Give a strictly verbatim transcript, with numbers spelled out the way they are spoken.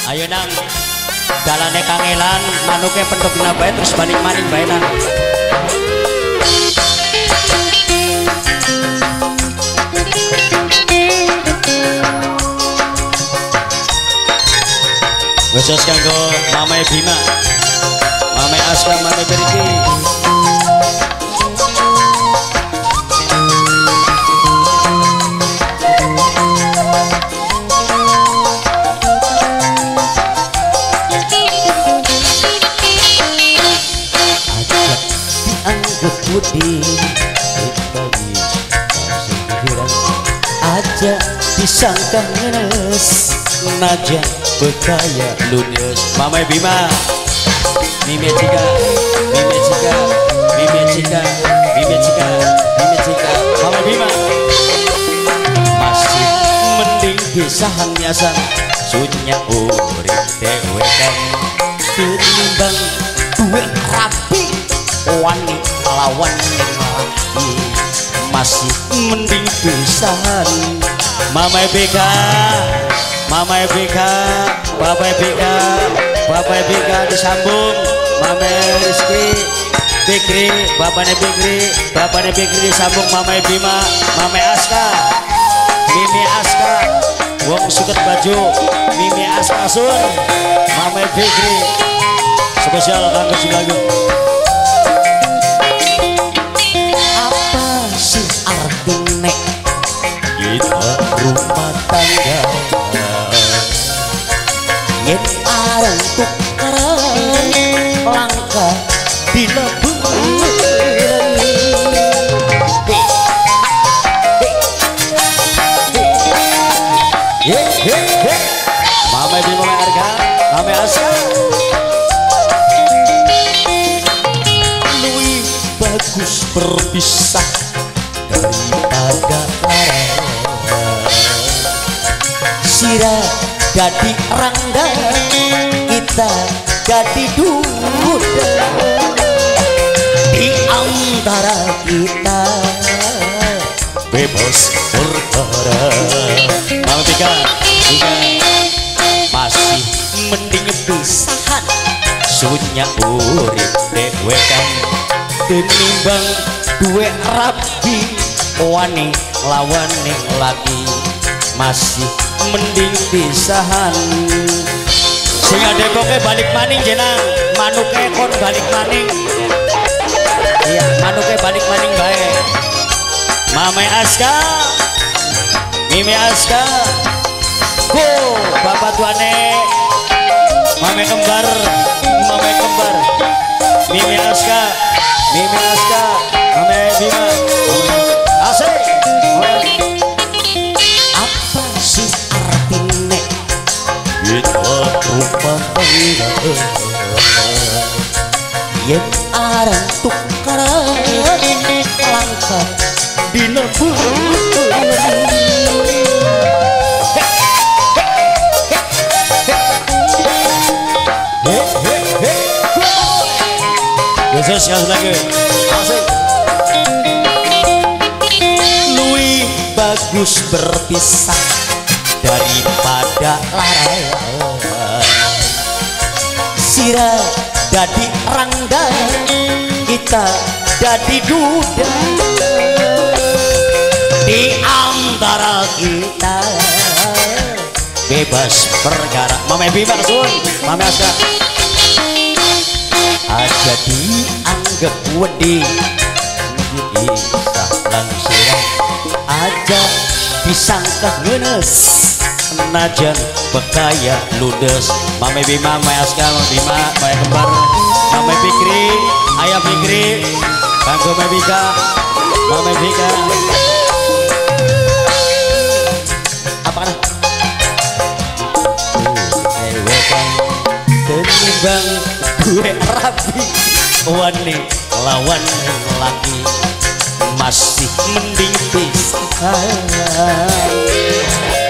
Ayo nang dalane kangelan manuke pentukna bae terus balik maning bae nang. Khusus kanggo Mame Bima, Mame Aska, Mame Beriki. Budi aja disangka ngenes naja bekaya ludes. Mame Bima, Mime Cika, Mime Cika, Mime Cika, Mime Cika, Mime Cika, Mame Bima. Masih mending pisahan nyasan sunya urip dewe kan tinimbang duwe rapi wani lawan lagi. Masih mending pisahan. Mama Bika, Mama Bika, Bapak Bika, Bapak Bika disambung. Mama Rizky, Bikri, Bapaknya Bikri, Bapaknya Bikri disambung. Mama Bima, Mama Aska, Mimi Aska, wong suket baju, Mimi Aska sun, Mama Bikri, spesial kanggo Sulayu. Artine kita rumah tangga yen areng tukaran langka dina bulan. Mama Bima, Mama Arga, Mama Aska. Luwih bagus berpisah daripada larang. Sira dadi rangga, kita dadi duda. Di antara kita bebas perkara. Mama Bika, Bika. Masih mending pisahan sunya urip dewe kan tinimbang duwe rapi wani lawan ning lagi. Masih mending pisahan. Sing Depoke balik maning jenang, manuke kon balik maning. Iya, manuke balik maning bae. Mame Aska, Mimi Aska, go bapak tuane, Mame kembar, Mame kembar, Mimi Aska, Mimi Aska, Mame Bima, Mame Asik. Apa sih artine kita rumah tangga yen areng tukaran langka dina bulan. Khusus yang lagi asik. Luwih bagus berpisah daripada larang. Sira dadi rangga, kita dadi duda. Di antara kita bebas bergerak. Mame Bima sun, Mame Aska. Aja dianggap wedi kisah lan sirah, aja disangka ngenes najan bekaya ludes. Mame Bima, Mame Aska, Mame Bima, Mame kembar, Mame Fikri, Ayah Fikri, kanggo Mame Bika, Mame Bika. Apa kana? Dewe kan tenimbang gue rapi wani lawan laki. Masih mending pisahan.